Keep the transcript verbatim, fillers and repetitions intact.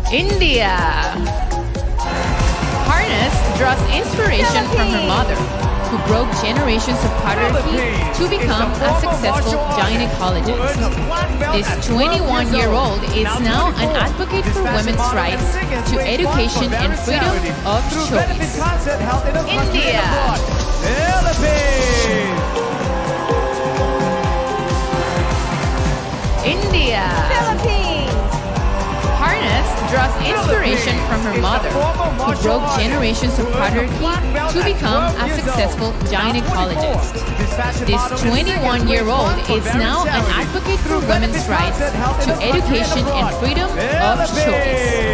India. Harnaaz draws inspiration from her mother, who broke generations of patriarchy to become a successful gynecologist. This twenty-one-year-old is now an advocate for women's rights to education and freedom of choice. India. India. Philippines. Harnaaz draws inspiration from her mother, who broke generations of patriarchy to become a successful gynecologist. This twenty-one-year-old is now an advocate for women's rights to education and freedom of choice.